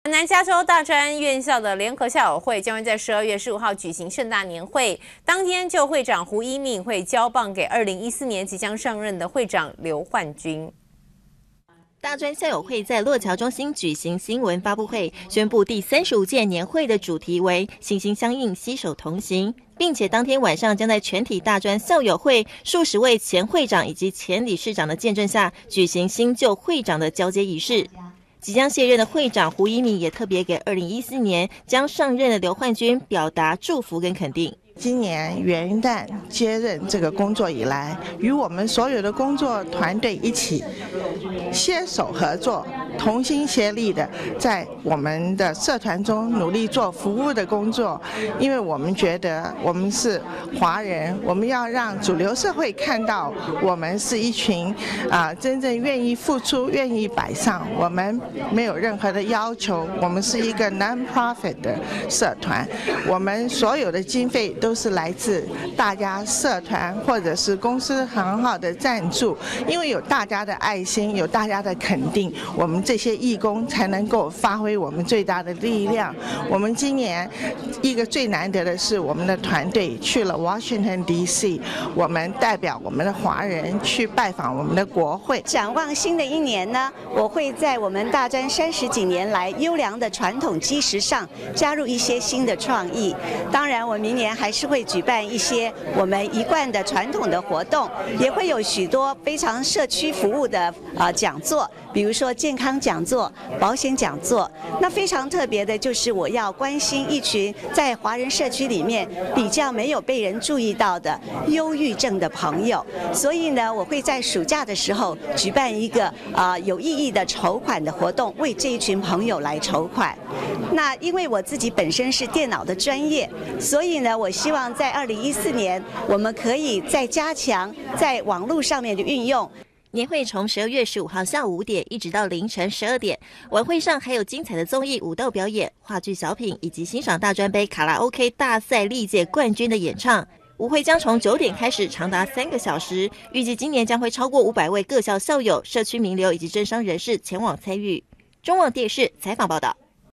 南加州大专院校的联合校友会将会在12月15号举行盛大年会，当天就会长胡一鸣会交棒给2014年即将上任的会长刘焕君。 大专校友会在洛桥中心举行新闻发布会，宣布第35届年会的主题为“心心相印，携手同行”，并且当天晚上将在全体大专校友会数十位前会长以及前理事长的见证下，举行新旧会长的交接仪式。即将卸任的会长胡一鸣也特别给2014年将上任的刘焕君表达祝福跟肯定。 今年元旦接任这个工作以来，与我们所有的工作团队一起携手合作，同心协力的在我们的社团中努力做服务的工作。因为我们觉得我们是华人，我们要让主流社会看到我们是一群真正愿意付出、愿意摆上。我们没有任何的要求，我们是一个 non-profit 的社团，我们所有的经费都是来自大家社团或者是公司很好的赞助。因为有大家的爱心，有大家的肯定，我们这些义工才能够发挥我们最大的力量。我们今年一个最难得的是，我们的团队去了 Washington DC， 我们代表我们的华人去拜访我们的国会。 展望新的一年呢，我会在我们大专30几年来优良的传统基石上加入一些新的创意。当然，我明年还是会举办一些我们一贯的传统的活动，也会有许多非常社区服务的讲座，比如说健康讲座、保险讲座。那非常特别的就是我要关心一群在华人社区里面比较没有被人注意到的忧郁症的朋友，所以呢，我会在暑假的时候举办一个有意义的筹款的活动，为这一群朋友来筹款。那因为我自己本身是电脑的专业，所以呢，我希望在2014年我们可以再加强在网络上面的运用。 年会从12月15号下午5点一直到凌晨12点，晚会上还有精彩的综艺、舞蹈表演、话剧小品以及欣赏大专杯卡拉 OK 大赛历届冠军的演唱。舞会将从9点开始，长达3个小时，预计今年将会超过500位各校校友、社区名流以及政商人士前往参与。中网电视采访报道。